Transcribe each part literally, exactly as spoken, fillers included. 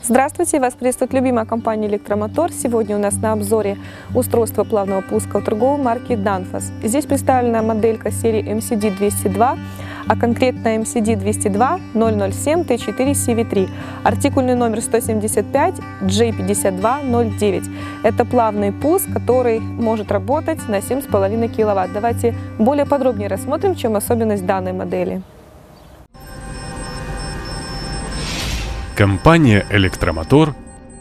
Здравствуйте! Вас приветствует любимая компания «Электромотор». Сегодня у нас на обзоре устройство плавного пуска от торговой марки Danfoss. Здесь представлена моделька серии эм си ди двести два, а конкретно эм си ди двести два ноль ноль семь тэ четыре си ви три. Артикульный номер сто семьдесят пять джей пятьдесят два ноль девять. Это плавный пуск, который может работать на семь с половиной киловатт. Давайте более подробнее рассмотрим, в чем особенность данной модели. Компания «Электромотор».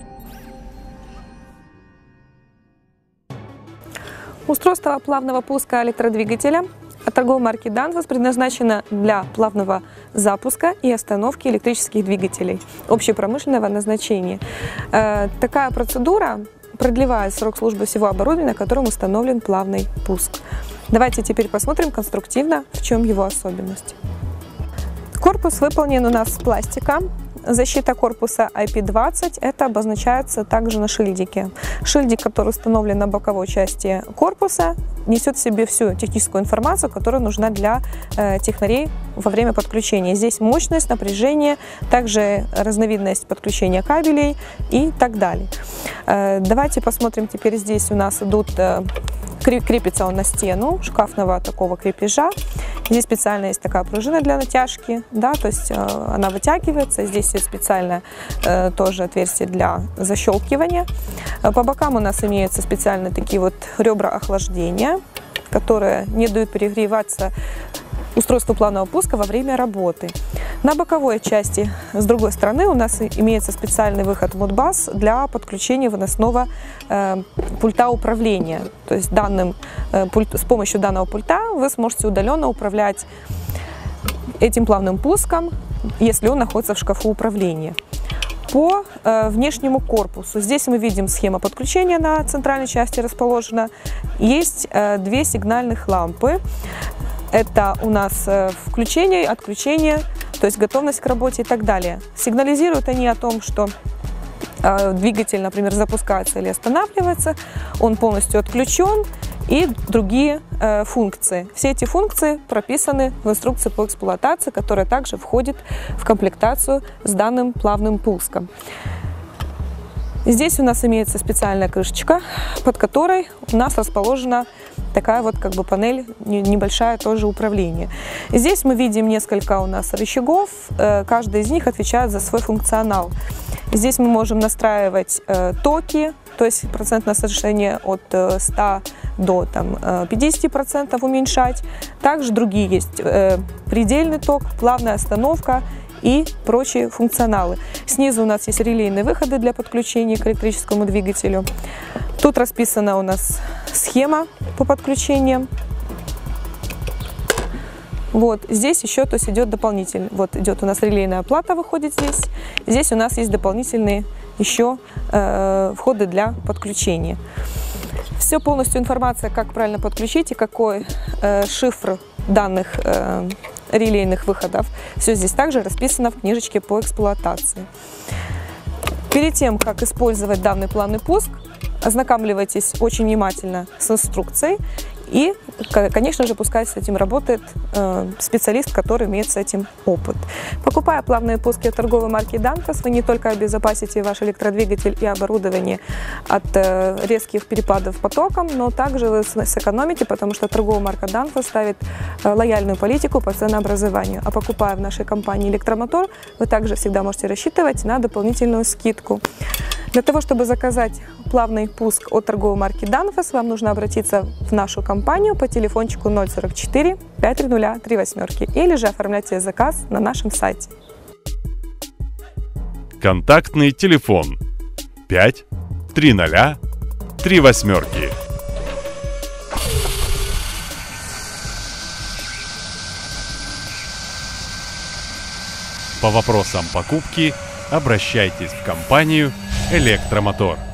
Устройство плавного пуска электродвигателя от торговой марки Danfoss предназначено для плавного запуска и остановки электрических двигателей общепромышленного назначения. Такая процедура продлевает срок службы всего оборудования, на котором установлен плавный пуск. Давайте теперь посмотрим конструктивно, в чем его особенность. Корпус выполнен у нас из пластика. Защита корпуса ай пи двадцать, это обозначается также на шильдике. Шильдик, который установлен на боковой части корпуса, несет в себе всю техническую информацию, которая нужна для э, технарей во время подключения. Здесь мощность, напряжение, также разновидность подключения кабелей и так далее. Э, давайте посмотрим, теперь здесь у нас идут... Э, Крепится он на стену шкафного такого крепежа. Здесь специально есть такая пружина для натяжки, да, то есть э, она вытягивается. Здесь есть специальное э, тоже отверстие для защелкивания. По бокам у нас имеются специальные такие вот ребра охлаждения, которые не дают перегреваться устройству плавного пуска во время работы. На боковой части, с другой стороны, у нас имеется специальный выход Модбас для подключения выносного э, пульта управления. То есть данным, э, пульт, с помощью данного пульта вы сможете удаленно управлять этим плавным пуском, если он находится в шкафу управления. По э, внешнему корпусу, здесь мы видим схема подключения, на центральной части расположена. Есть э, две сигнальных лампы. Это у нас включение, отключение, то есть готовность к работе и так далее. Сигнализируют они о том, что э, двигатель, например, запускается или останавливается, он полностью отключен, и другие э, функции. Все эти функции прописаны в инструкции по эксплуатации, которая также входит в комплектацию с данным плавным пуском. Здесь у нас имеется специальная крышечка, под которой у нас расположена такая вот как бы панель, небольшая тоже управление. Здесь мы видим несколько у нас рычагов, каждый из них отвечает за свой функционал. Здесь мы можем настраивать э, токи, то есть процентное соотношение от ста до там, пятидесяти процентов уменьшать. Также другие есть э, предельный ток, плавная остановка и прочие функционалы. Снизу у нас есть релейные выходы для подключения к электрическому двигателю. Тут расписана у нас схема по подключениям. Вот здесь еще, то есть идет дополнительный. Вот идет у нас релейная плата, выходит здесь. Здесь у нас есть дополнительные еще э, входы для подключения. Все полностью информация, как правильно подключить и какой э, шифр данных э, релейных выходов. Все здесь также расписано в книжечке по эксплуатации. Перед тем, как использовать данный плавный пуск, ознакомливайтесь очень внимательно с инструкцией. И, конечно же, пускай с этим работает э, специалист, который имеет с этим опыт. Покупая плавные пуски от торговой марки Danfoss, вы не только обезопасите ваш электродвигатель и оборудование от э, резких перепадов потоком, но также вы сэкономите, потому что торговая марка Danfoss ставит э, лояльную политику по ценообразованию. А покупая в нашей компании «Электромотор», вы также всегда можете рассчитывать на дополнительную скидку. Для того, чтобы заказать плавный пуск от торговой марки Danfoss, вам нужно обратиться в нашу компанию по телефончику ноль сорок четыре пятьсот тридцать три восьмерки или же оформляйте заказ на нашем сайте. Контактный телефон пять триста три восьмерки. По вопросам покупки обращайтесь в компанию «Электромотор».